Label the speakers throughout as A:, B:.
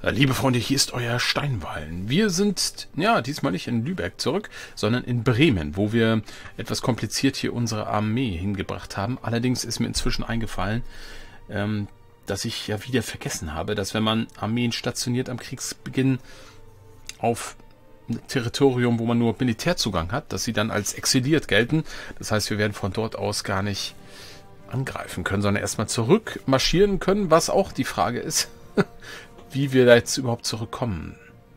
A: Liebe Freunde, hier ist euer Steinwallen. Wir sind, ja, diesmal nicht in Lübeck zurück, sondern in Bremen, wo wir etwas kompliziert hier unsere Armee hingebracht haben. Allerdings ist mir inzwischen eingefallen, dass ich ja wieder vergessen habe, dass wenn man Armeen stationiert am Kriegsbeginn auf ein Territorium, wo man nur Militärzugang hat, dass sie dann als exiliert gelten. Das heißt, wir werden von dort aus gar nicht angreifen können, sondern erstmal zurück marschieren können, was auch die Frage ist, wie wir da jetzt überhaupt zurückkommen.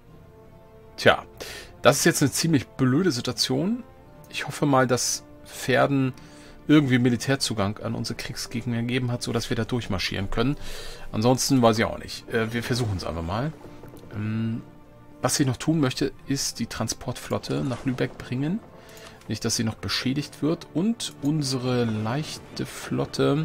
A: Tja, das ist jetzt eine ziemlich blöde Situation. Ich hoffe mal, dass Pferden irgendwie Militärzugang an unsere Kriegsgegner gegeben hat, sodass wir da durchmarschieren können. Ansonsten weiß ich auch nicht. Wir versuchen es einfach mal. Was ich noch tun möchte, ist die Transportflotte nach Lübeck bringen. Nicht, dass sie noch beschädigt wird. Und unsere leichte Flotte,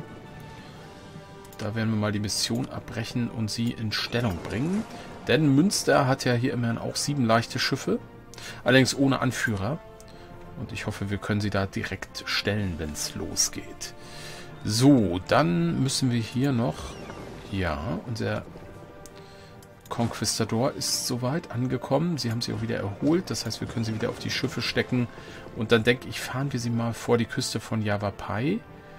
A: da werden wir mal die Mission abbrechen und sie in Stellung bringen. Denn Münster hat ja hier immerhin auch 7 leichte Schiffe. Allerdings ohne Anführer. Und ich hoffe, wir können sie da direkt stellen, wenn es losgeht. So, dann müssen wir hier noch... Ja, unser Conquistador ist soweit angekommen. Sie haben sich auch wieder erholt. Das heißt, wir können sie wieder auf die Schiffe stecken. Und dann denke ich, fahren wir sie mal vor die Küste von Yavapai.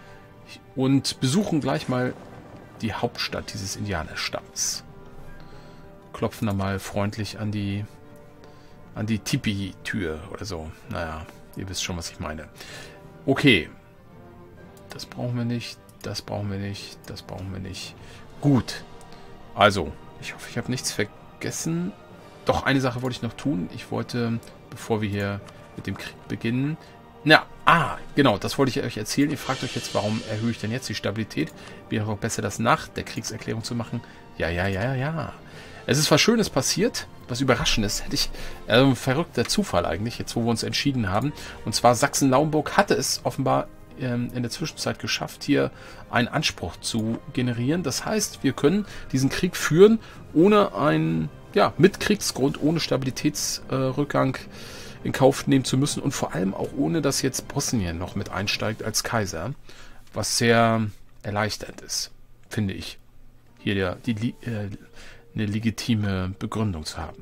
A: Und besuchen gleich mal die Hauptstadt dieses Indianerstamms. Klopfen da mal freundlich an die Tipi-Tür oder so. Naja, ihr wisst schon, was ich meine. Okay. Das brauchen wir nicht. Das brauchen wir nicht. Das brauchen wir nicht. Gut. Also, ich hoffe, ich habe nichts vergessen. Doch, eine Sache wollte ich noch tun. Ich wollte, bevor wir hier mit dem Krieg beginnen... genau, das wollte ich euch erzählen. Ihr fragt euch jetzt, warum erhöhe ich denn jetzt die Stabilität? Wäre doch besser, das nach der Kriegserklärung zu machen. Ja. Es ist was Schönes passiert, was Überraschendes. Ein verrückter Zufall eigentlich, jetzt wo wir uns entschieden haben. Und zwar Sachsen-Lauenburg hatte es offenbar in der Zwischenzeit geschafft, hier einen Anspruch zu generieren. Das heißt, wir können diesen Krieg führen, ohne mit Kriegsgrund, ohne Stabilitätsrückgang in Kauf nehmen zu müssen und vor allem auch ohne, dass jetzt Bosnien noch mit einsteigt als Kaiser, was sehr erleichternd ist, finde ich, hier eine legitime Begründung zu haben.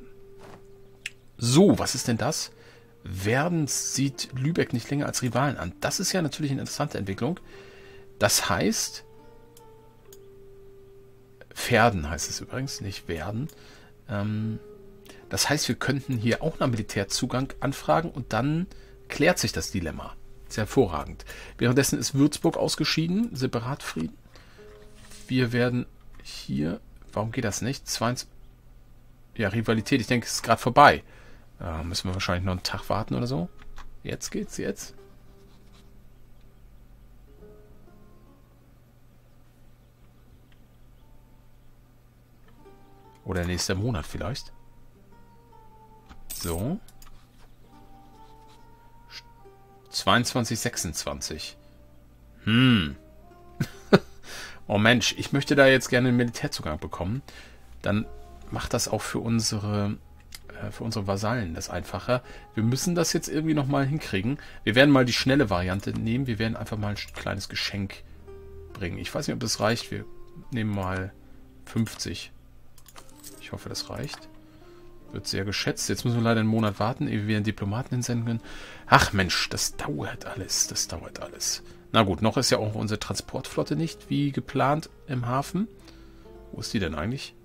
A: So, was ist denn das? Werden sieht Lübeck nicht länger als Rivalen an. Das ist ja natürlich eine interessante Entwicklung. Das heißt, Pferden heißt es übrigens, nicht werden. Das heißt, wir könnten hier auch nach Militärzugang anfragen und dann klärt sich das Dilemma. Sehr hervorragend. Währenddessen ist Würzburg ausgeschieden, Separatfrieden. Wir werden hier, warum geht das nicht? Rivalität, ich denke, es ist gerade vorbei. Müssen wir wahrscheinlich noch einen Tag warten oder so. Jetzt geht's, jetzt. Oder nächster Monat vielleicht. So. 22, 26. Oh Mensch, ich möchte da jetzt gerne einen Militärzugang bekommen. Dann macht das auch für unsere Vasallen das einfacher. Wir müssen das jetzt irgendwie nochmal hinkriegen. Wir werden mal die schnelle Variante nehmen. Wir werden einfach mal ein kleines Geschenk bringen. Ich weiß nicht, ob das reicht. Wir nehmen mal 50. Ich hoffe, das reicht. Wird sehr geschätzt. Jetzt müssen wir leider einen Monat warten, ehe wir einen Diplomaten hinsenden können. Ach Mensch, das dauert alles. Das dauert alles. Na gut, noch ist ja auch unsere Transportflotte nicht wie geplant im Hafen. Wo ist die denn eigentlich?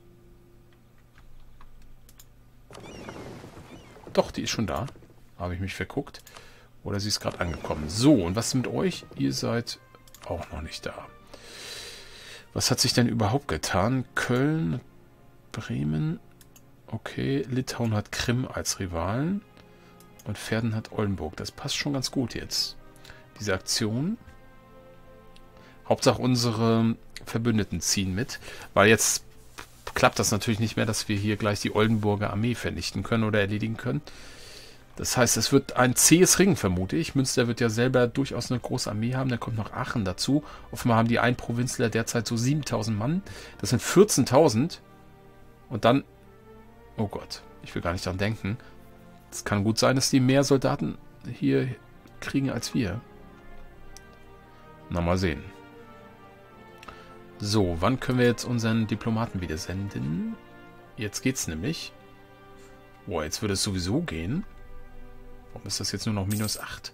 A: Doch, die ist schon da. Habe ich mich verguckt. Oder sie ist gerade angekommen. So, und was ist mit euch? Ihr seid auch noch nicht da. Was hat sich denn überhaupt getan? Köln, Bremen. Okay, Litauen hat Krim als Rivalen. Und Verden hat Oldenburg. Das passt schon ganz gut jetzt. Diese Aktion. Hauptsache unsere Verbündeten ziehen mit. Weil jetzt klappt das natürlich nicht mehr, dass wir hier gleich die Oldenburger Armee vernichten können oder erledigen können. Das heißt, es wird ein zähes Ringen, vermute ich. Münster wird ja selber durchaus eine große Armee haben. Da kommt noch Aachen dazu. Offenbar haben die Einprovinzler derzeit so 7.000 Mann. Das sind 14.000. Und dann... Oh Gott, ich will gar nicht daran denken. Es kann gut sein, dass die mehr Soldaten hier kriegen als wir. Na, mal sehen. So, wann können wir jetzt unseren Diplomaten wieder senden? Jetzt geht's nämlich. Boah, jetzt würde es sowieso gehen. Warum ist das jetzt nur noch -8?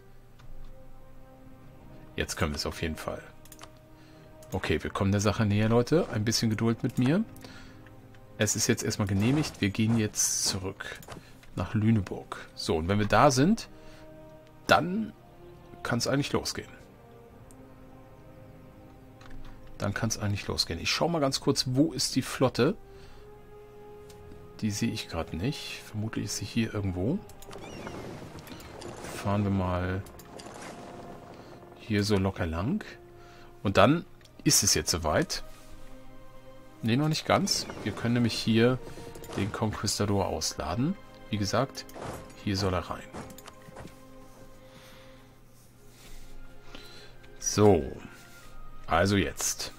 A: Jetzt können wir es auf jeden Fall. Okay, wir kommen der Sache näher, Leute. Ein bisschen Geduld mit mir. Es ist jetzt erstmal genehmigt. Wir gehen jetzt zurück nach Lüneburg. So, und wenn wir da sind, dann kann es eigentlich losgehen. Ich schaue mal ganz kurz, wo ist die Flotte? Die sehe ich gerade nicht. Vermutlich ist sie hier irgendwo. Fahren wir mal hier so locker lang. Und dann ist es jetzt soweit. Ne, noch nicht ganz. Wir können nämlich hier den Conquistador ausladen. Wie gesagt, hier soll er rein. So. Also jetzt.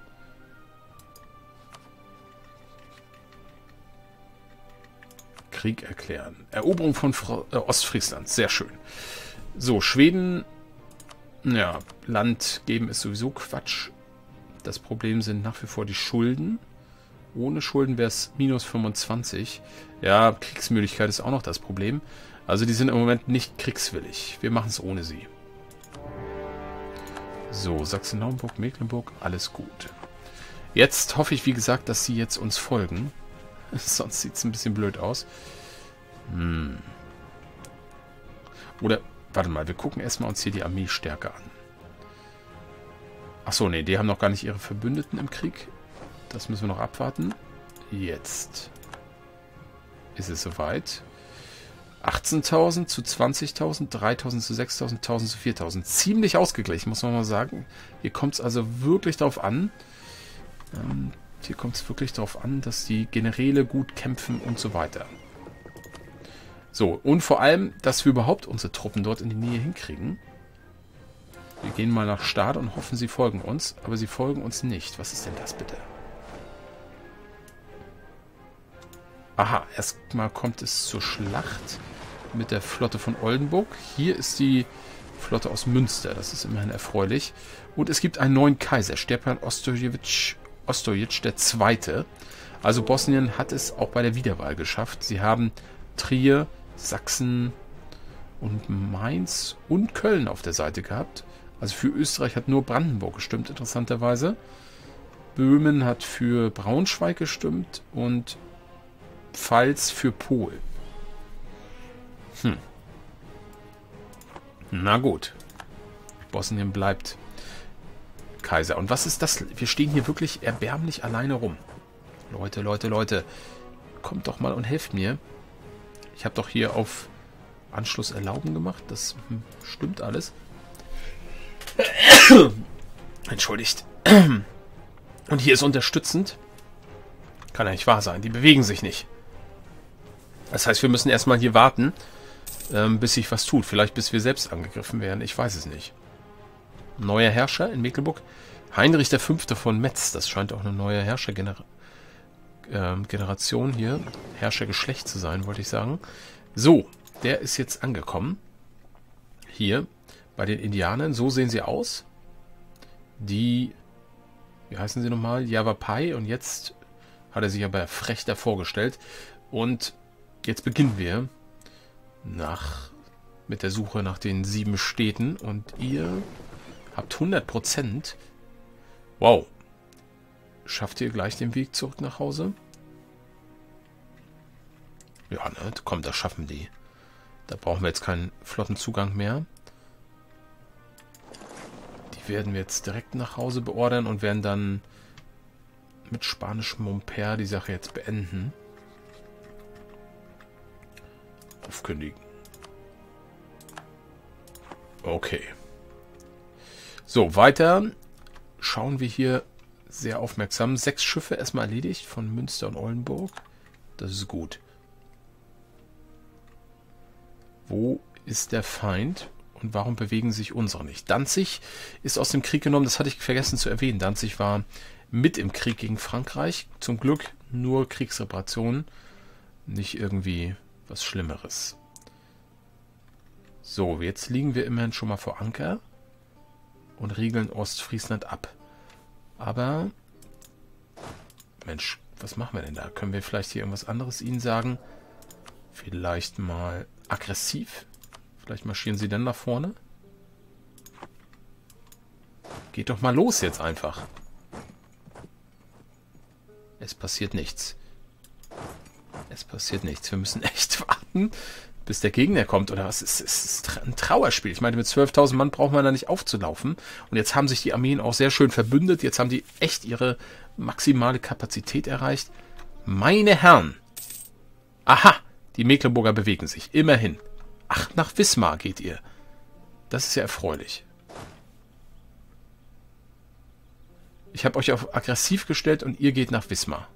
A: Krieg erklären. Eroberung von Ostfriesland. Sehr schön. So, Schweden. Ja, Land geben ist sowieso Quatsch. Das Problem sind nach wie vor die Schulden. Ohne Schulden wäre es -25. Ja, Kriegsmüdigkeit ist auch noch das Problem. Also die sind im Moment nicht kriegswillig. Wir machen es ohne sie. So, Sachsen-Lauenburg, Mecklenburg, alles gut. Jetzt hoffe ich, wie gesagt, dass sie jetzt uns folgen. Sonst sieht es ein bisschen blöd aus. Oder, warte mal, wir gucken erstmal uns hier die Armeestärke an. Achso, nee, die haben noch gar nicht ihre Verbündeten im Krieg. Das müssen wir noch abwarten. Jetzt ist es soweit. 18.000 zu 20.000, 3.000 zu 6.000, 1.000 zu 4.000. Ziemlich ausgeglichen, muss man mal sagen. Hier kommt es also wirklich darauf an. Dass die Generäle gut kämpfen und so weiter. So, und vor allem, dass wir überhaupt unsere Truppen dort in die Nähe hinkriegen. Wir gehen mal nach Start und hoffen, sie folgen uns. Aber sie folgen uns nicht. Was ist denn das bitte? Aha, erstmal kommt es zur Schlacht mit der Flotte von Oldenburg. Hier ist die Flotte aus Münster. Das ist immerhin erfreulich. Und es gibt einen neuen Kaiser, Stepan Ostojic II. Also Bosnien hat es auch bei der Wiederwahl geschafft. Sie haben Trier, Sachsen und Mainz und Köln auf der Seite gehabt. Also für Österreich hat nur Brandenburg gestimmt, interessanterweise. Böhmen hat für Braunschweig gestimmt und Pfalz für Polen. Na gut. Bosnien bleibt Kaiser. Und was ist das? Wir stehen hier wirklich erbärmlich alleine rum. Leute. Kommt doch mal und helft mir. Ich habe doch hier auf Anschluss erlauben gemacht. Das stimmt alles. Entschuldigt. Und hier ist unterstützend. Kann ja nicht wahr sein. Die bewegen sich nicht. Das heißt, wir müssen erstmal hier warten, bis sich was tut. Vielleicht bis wir selbst angegriffen werden. Ich weiß es nicht. Neuer Herrscher in Mecklenburg. Heinrich V. von Metz. Das scheint auch eine neue Herrschergeneration hier. Herrschergeschlecht zu sein, wollte ich sagen. So, der ist jetzt angekommen. Hier bei den Indianern. So sehen sie aus. Die, wie heißen sie nochmal? Yavapai. Und jetzt hat er sich aber frech davor gestellt. Und jetzt beginnen wir mit der Suche nach den 7 Städten. Und ihr habt 100%. Wow. Schafft ihr gleich den Weg zurück nach Hause? Ja, ne? Komm, das schaffen die. Da brauchen wir jetzt keinen Flottenzugang mehr. Die werden wir jetzt direkt nach Hause beordern und werden dann mit spanischem Montpellier die Sache jetzt beenden. Aufkündigen. Okay. So, weiter schauen wir hier sehr aufmerksam. 6 Schiffe erstmal erledigt von Münster und Oldenburg. Das ist gut. Wo ist der Feind und warum bewegen sich unsere nicht? Danzig ist aus dem Krieg genommen, das hatte ich vergessen zu erwähnen. Danzig war mit im Krieg gegen Frankreich. Zum Glück nur Kriegsreparationen, nicht irgendwie was Schlimmeres. So, jetzt liegen wir immerhin schon mal vor Anker und riegeln Ostfriesland ab. Aber, Mensch, Was machen wir denn da? Können wir vielleicht hier irgendwas anderes ihnen sagen? Vielleicht mal aggressiv? Vielleicht marschieren sie dann nach vorne? Geht doch mal los jetzt einfach. Es passiert nichts. Es passiert nichts. Wir müssen echt warten, bis der Gegner kommt. Oder was? Es ist ein Trauerspiel. Ich meine, mit 12.000 Mann braucht man da nicht aufzulaufen. Und jetzt haben sich die Armeen auch sehr schön verbündet. Jetzt haben die echt ihre maximale Kapazität erreicht. Meine Herren. Aha, die Mecklenburger bewegen sich. Immerhin. Ach, nach Wismar geht ihr. Das ist ja erfreulich. Ich habe euch auf aggressiv gestellt und ihr geht nach Wismar.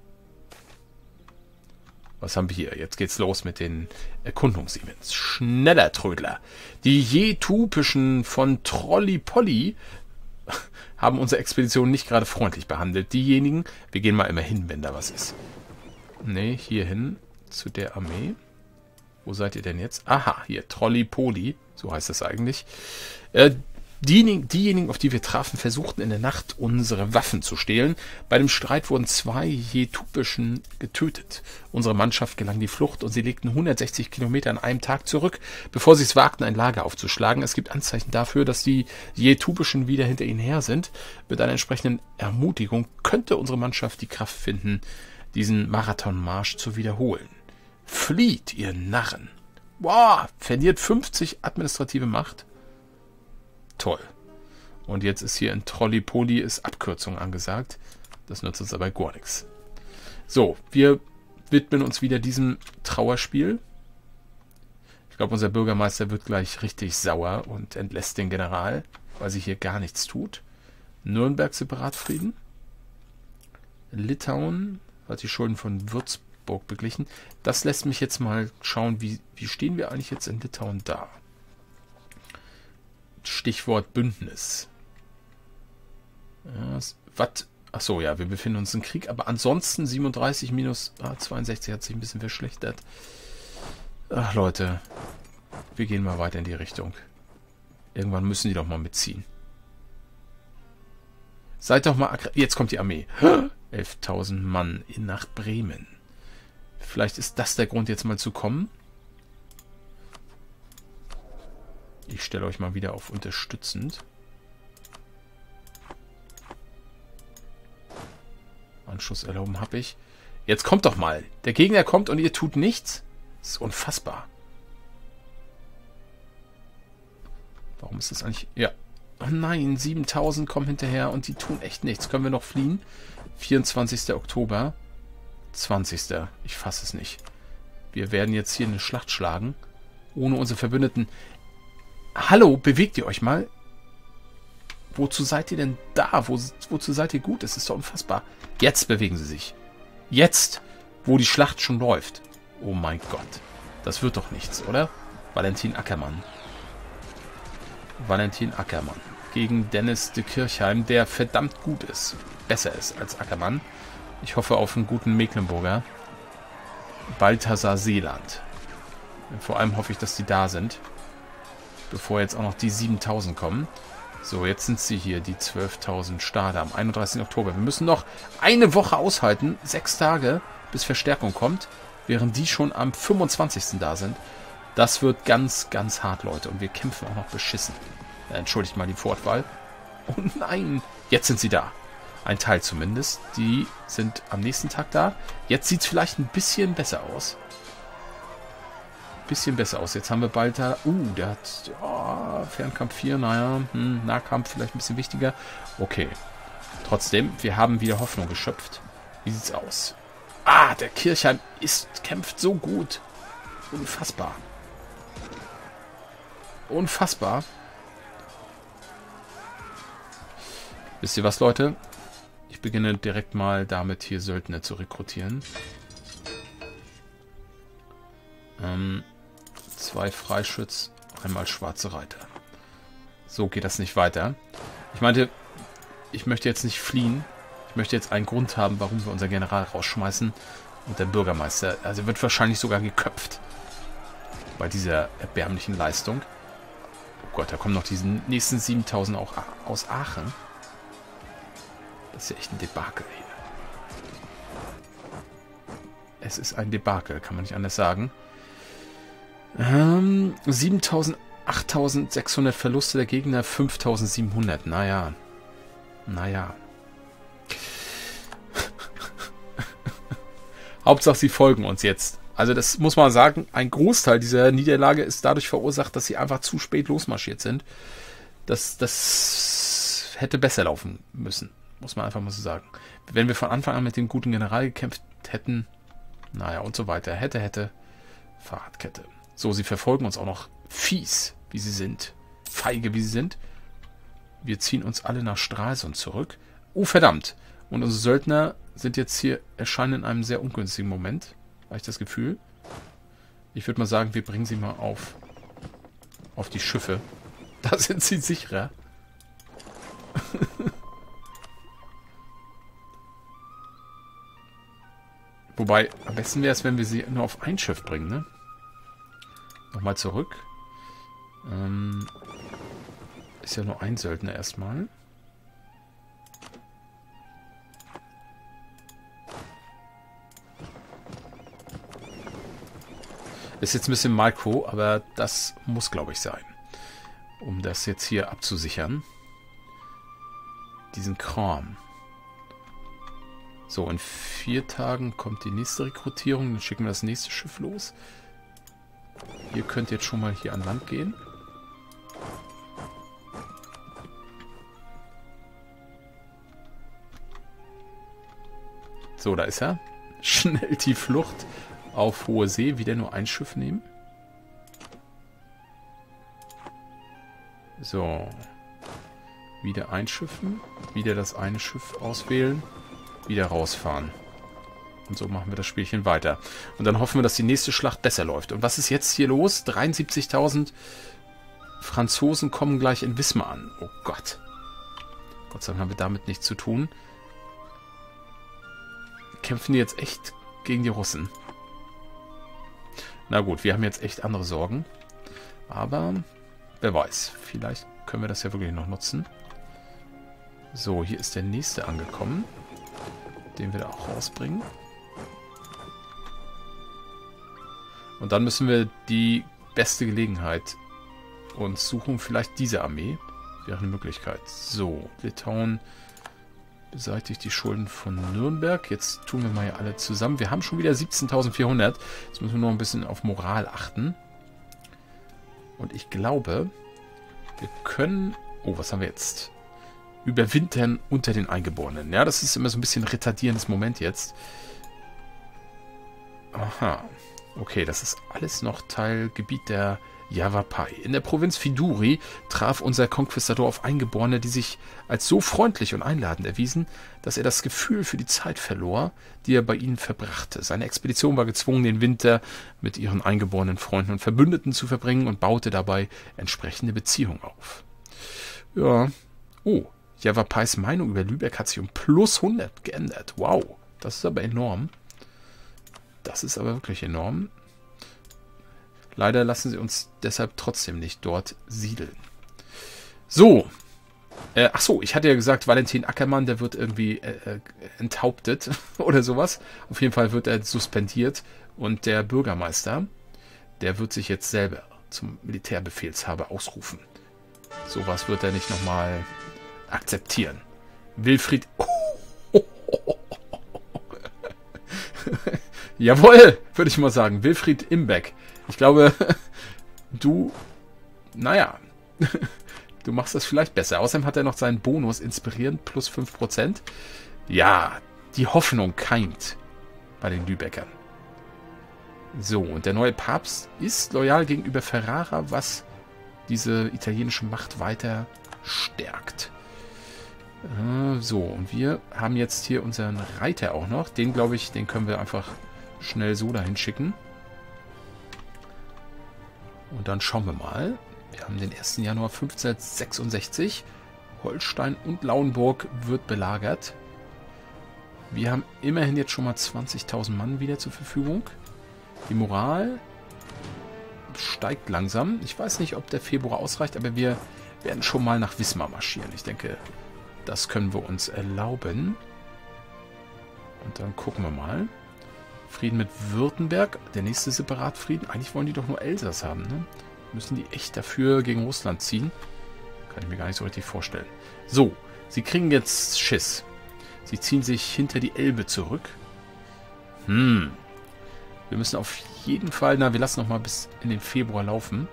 A: Was haben wir hier? Jetzt geht's los mit den Erkundungsevents. Schneller Trödler. Die Jetupischen von Trollipolli haben unsere Expedition nicht gerade freundlich behandelt. Diejenigen, wir gehen mal immer hin, wenn da was ist. Nee, hier hin zu der Armee. Wo seid ihr denn jetzt? Aha, hier, Trollipoli, so heißt das eigentlich. Diejenigen, auf die wir trafen, versuchten in der Nacht unsere Waffen zu stehlen. Bei dem Streit wurden 2 Jetupischen getötet. Unsere Mannschaft gelang die Flucht und sie legten 160 Kilometer an einem Tag zurück, bevor sie es wagten, ein Lager aufzuschlagen. Es gibt Anzeichen dafür, dass die Jetupischen wieder hinter ihnen her sind. Mit einer entsprechenden Ermutigung könnte unsere Mannschaft die Kraft finden, diesen Marathonmarsch zu wiederholen. Flieht, ihr Narren! Wow, verliert 50 administrative Macht. Toll. Und jetzt ist hier in Trollipoli ist Abkürzung angesagt. Das nützt uns aber gar nichts. So, wir widmen uns wieder diesem Trauerspiel. Ich glaube, unser Bürgermeister wird gleich richtig sauer und entlässt den General, weil sich hier gar nichts tut. Nürnberg Separatfrieden. Litauen hat die Schulden von Würzburg beglichen. Das lässt mich jetzt mal schauen, wie stehen wir eigentlich jetzt in Litauen da? Stichwort Bündnis. Ja, achso, ja, wir befinden uns im Krieg, aber ansonsten 37 minus 62 hat sich ein bisschen verschlechtert. Ach, Leute, wir gehen mal weiter in die Richtung. Irgendwann müssen die doch mal mitziehen. Seid doch mal... Jetzt kommt die Armee. 11.000 Mann nach Bremen. Vielleicht ist das der Grund, jetzt mal zu kommen. Ich stelle euch mal wieder auf unterstützend. Anschluss erlauben habe ich. Jetzt kommt doch mal. Der Gegner kommt und ihr tut nichts. Das ist unfassbar. Warum ist das eigentlich... Ja. Oh nein, 7.000 kommen hinterher und die tun echt nichts. Können wir noch fliehen? 24. Oktober. 20. Ich fasse es nicht. Wir werden jetzt hier eine Schlacht schlagen. Ohne unsere Verbündeten. Hallo, bewegt ihr euch mal? Wozu seid ihr denn da? Wozu seid ihr gut? Es ist doch unfassbar. Jetzt bewegen sie sich. Jetzt, wo die Schlacht schon läuft. Oh mein Gott. Das wird doch nichts, oder? Valentin Ackermann. Valentin Ackermann. Gegen Dennis de Kirchheim, der verdammt gut ist. Besser ist als Ackermann. Ich hoffe auf einen guten Mecklenburger. Balthasar Seeland. Vor allem hoffe ich, dass die da sind. Bevor jetzt auch noch die 7.000 kommen. So, jetzt sind sie hier, die 12.000 Stade am 31. Oktober. Wir müssen noch eine Woche aushalten, 6 Tage, bis Verstärkung kommt, während die schon am 25. da sind. Das wird ganz, ganz hart, Leute. Und wir kämpfen auch noch beschissen. Entschuldigt mal die Wortwahl. Oh nein, jetzt sind sie da. Ein Teil zumindest. Die sind am nächsten Tag da. Jetzt sieht es vielleicht ein bisschen besser aus. Bisschen besser aus. Jetzt haben wir bald da... der hat... Fernkampf 4, naja. Nahkampf vielleicht ein bisschen wichtiger. Okay. Trotzdem, wir haben wieder Hoffnung geschöpft. Wie sieht's aus? Der Kirchheim kämpft so gut. Unfassbar. Unfassbar. Wisst ihr was, Leute? Ich beginne direkt mal damit, hier Söldner zu rekrutieren. 2 Freischütz, einmal schwarze Reiter. So geht das nicht weiter. Ich meinte, ich möchte jetzt nicht fliehen. Ich möchte jetzt einen Grund haben, warum wir unser General rausschmeißen. Und der Bürgermeister, also wird wahrscheinlich sogar geköpft. Bei dieser erbärmlichen Leistung. Oh Gott, da kommen noch diese nächsten 7.000 auch aus Aachen. Das ist ja echt ein Debakel hier. Es ist ein Debakel, kann man nicht anders sagen. 7.000, 8.600 Verluste der Gegner, 5.700. Naja. Hauptsache, sie folgen uns jetzt. Also das muss man sagen, ein Großteil dieser Niederlage ist dadurch verursacht, dass sie einfach zu spät losmarschiert sind. Das hätte besser laufen müssen, muss man einfach mal so sagen. Wenn wir von Anfang an mit dem guten General gekämpft hätten, naja, und so weiter. Hätte, Fahrradkette. So, sie verfolgen uns auch noch fies, wie sie sind. Feige, wie sie sind. Wir ziehen uns alle nach Stralsund zurück. Oh, verdammt. Und unsere Söldner sind jetzt hier, erscheinen in einem sehr ungünstigen Moment. Habe ich das Gefühl. Ich würde mal sagen, wir bringen sie mal auf die Schiffe. Da sind sie sicherer. Wobei, am besten wäre es, wenn wir sie nur auf ein Schiff bringen, ne? Nochmal zurück. Ist ja nur ein Söldner erstmal. Ist jetzt ein bisschen Micro, aber das muss, glaube ich, sein. Um das jetzt hier abzusichern. Diesen Kram. So, in 4 Tagen kommt die nächste Rekrutierung. Dann schicken wir das nächste Schiff los. Ihr könnt jetzt schon mal hier an Land gehen. So, da ist er. Schnell die Flucht auf hohe See. Wieder nur ein Schiff nehmen. So. Wieder einschiffen. Wieder das eine Schiff auswählen. Wieder rausfahren. Und so machen wir das Spielchen weiter. Und dann hoffen wir, dass die nächste Schlacht besser läuft. Und was ist jetzt hier los? 73.000 Franzosen kommen gleich in Wismar an. Oh Gott. Gott sei Dank haben wir damit nichts zu tun. Kämpfen die jetzt echt gegen die Russen? Na gut, wir haben jetzt echt andere Sorgen. Aber wer weiß. Vielleicht können wir das ja wirklich noch nutzen. So, hier ist der nächste angekommen. Den wir da auch rausbringen. Und dann müssen wir die beste Gelegenheit uns suchen. Vielleicht diese Armee. Wäre eine Möglichkeit. So, Litauen beseitigt die Schulden von Nürnberg. Jetzt tun wir mal hier alle zusammen. Wir haben schon wieder 17.400. Jetzt müssen wir noch ein bisschen auf Moral achten. Und ich glaube, wir können... Oh, was haben wir jetzt? Überwintern unter den Eingeborenen. Ja, das ist immer so ein bisschen retardierendes Moment jetzt. Aha. Okay, das ist alles noch Teilgebiet der Yavapai. In der Provinz Viduri traf unser Konquistador auf Eingeborene, die sich als so freundlich und einladend erwiesen, dass er das Gefühl für die Zeit verlor, die er bei ihnen verbrachte. Seine Expedition war gezwungen, den Winter mit ihren eingeborenen Freunden und Verbündeten zu verbringen und baute dabei entsprechende Beziehungen auf. Ja. Oh, Javapais Meinung über Lübeck hat sich um plus 100 geändert. Wow, das ist aber enorm. Das ist aber wirklich enorm. Leider lassen sie uns deshalb trotzdem nicht dort siedeln. So. Ach so, ich hatte ja gesagt, Valentin Ackermann, der wird irgendwie enthauptet oder sowas. Auf jeden Fall wird er suspendiert. Und der Bürgermeister, der wird sich jetzt selber zum Militärbefehlshaber ausrufen. Sowas wird er nicht nochmal akzeptieren. Wilfried... Jawohl, würde ich mal sagen. Wilfried Imbeck. Ich glaube, du... Naja. Du machst das vielleicht besser. Außerdem hat er noch seinen Bonus inspirierend plus 5%. Ja, die Hoffnung keimt bei den Lübeckern. So, und der neue Papst ist loyal gegenüber Ferrara, was diese italienische Macht weiter stärkt. So, und wir haben jetzt hier unseren Reiter auch noch. Den, glaube ich, den können wir einfach schnell so dahin schicken. Und dann schauen wir mal. Wir haben den 1. Januar 1566. Holstein und Lauenburg wird belagert. Wir haben immerhin jetzt schon mal 20.000 Mann wieder zur Verfügung. Die Moral steigt langsam. Ich weiß nicht, ob der Februar ausreicht, aber wir werden schon mal nach Wismar marschieren. Ich denke, das können wir uns erlauben. Und dann gucken wir mal. Frieden mit Württemberg. Der nächste Separatfrieden. Eigentlich wollen die doch nur Elsass haben, ne? Müssen die echt dafür gegen Russland ziehen? Kann ich mir gar nicht so richtig vorstellen. So, sie kriegen jetzt Schiss. Sie ziehen sich hinter die Elbe zurück. Wir müssen auf jeden Fall... Na, wir lassen noch mal bis in den Februar laufen.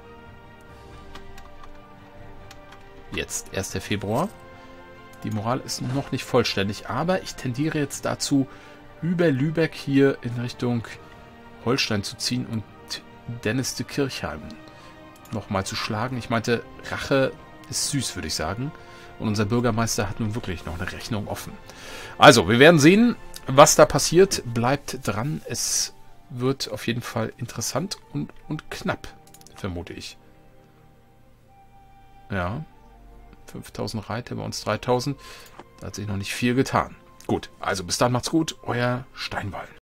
A: Jetzt, 1. Februar. Die Moral ist noch nicht vollständig, aber ich tendiere jetzt dazu, über Lübeck hier in Richtung Holstein zu ziehen und Dennis de Kirchheim nochmal zu schlagen. Ich meinte, Rache ist süß, würde ich sagen. Und unser Bürgermeister hat nun wirklich noch eine Rechnung offen. Also, wir werden sehen, was da passiert. Bleibt dran. Es wird auf jeden Fall interessant und knapp, vermute ich. Ja. 5000 Reiter, bei uns 3000. Da hat sich noch nicht viel getan. Gut, also bis dann, macht's gut. Euer Steinwall.